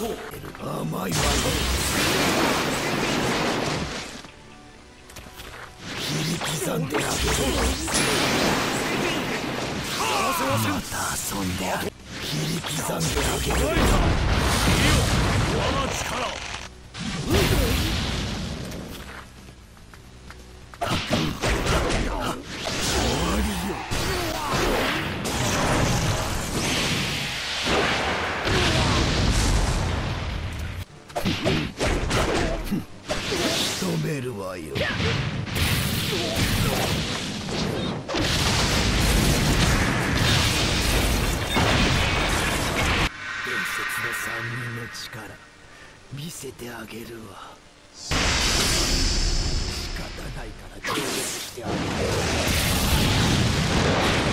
そう。 甘いわよ。切り刻んであげる。また遊んであげる。切り刻んであげる。我が力。仕留めるわよ。伝説の三人の力見せてあげるわ。仕方ないから協力してあげる。